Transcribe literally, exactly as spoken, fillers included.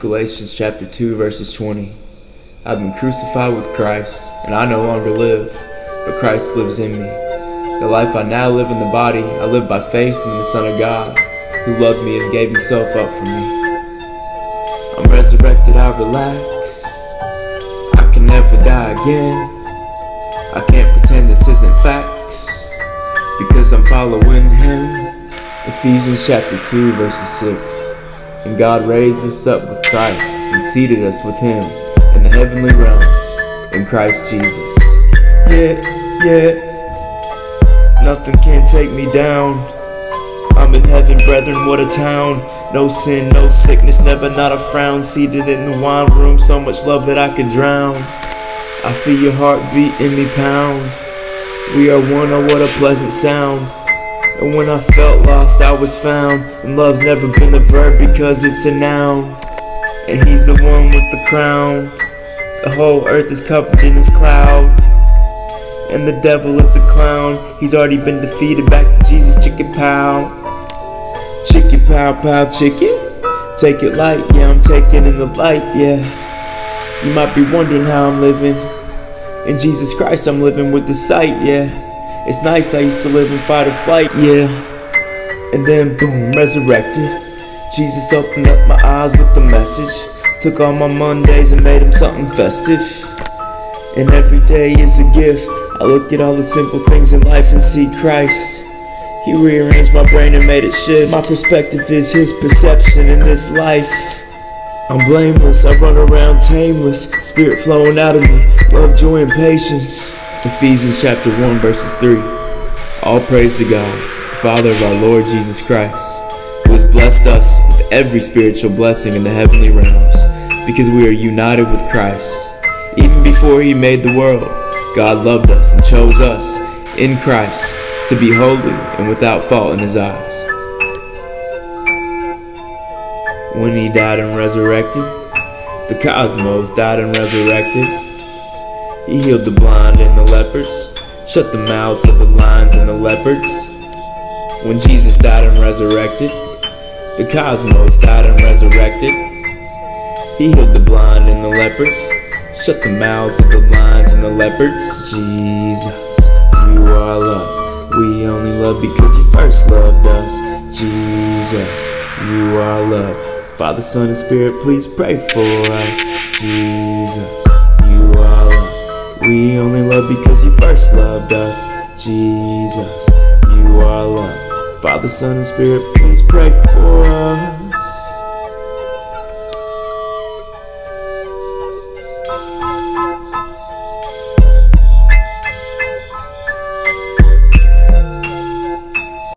Galatians chapter two verses twenty. I've been crucified with Christ, and I no longer live, but Christ lives in me. The life I now live in the body, I live by faith in the Son of God, who loved me and gave himself up for me. I'm resurrected, I relax. I can never die again. I can't pretend this isn't facts, because I'm following him. Ephesians chapter two verses six. And God raised us up with Christ and seated us with him in the heavenly realms in Christ Jesus. Yeah, yeah, nothing can take me down. I'm in heaven, brethren, what a town. No sin, no sickness, never not a frown. Seated in the wine room, so much love that I could drown. I feel your heartbeat in me pound. We are one, oh what a pleasant sound. And when I felt lost, I was found. And love's never been a verb because it's a noun. And he's the one with the crown. The whole earth is covered in his cloud. And the devil is a clown. He's already been defeated. Back to Jesus, chicken pow. Chicken pow pow chicken. Take it light, yeah, I'm taking in the light, yeah. You might be wondering how I'm living. In Jesus Christ, I'm living with the sight, yeah. It's nice, I used to live in fight or flight, yeah. And then boom, resurrected. Jesus opened up my eyes with the message. Took all my Mondays and made them something festive. And every day is a gift. I look at all the simple things in life and see Christ. He rearranged my brain and made it shift. My perspective is his perception in this life. I'm blameless, I run around tameless. Spirit flowing out of me, love, joy, and patience. Ephesians chapter one verses three. All praise to God, the Father of our Lord Jesus Christ, who has blessed us with every spiritual blessing in the heavenly realms, because we are united with Christ. Even before he made the world, God loved us and chose us in Christ to be holy and without fault in his eyes. When he died and resurrected, the cosmos died and resurrected. He healed the blind and the lepers, shut the mouths of the lions and the leopards. When Jesus died and resurrected, the cosmos died and resurrected. He healed the blind and the lepers, shut the mouths of the lions and the leopards. Jesus, you are love. We only love because you first loved us. Jesus, you are love. Father, Son, and Spirit, please pray for us. Jesus, you are love. We only love because you first loved us. Jesus, you are love. Father, Son, and Spirit, please pray for us.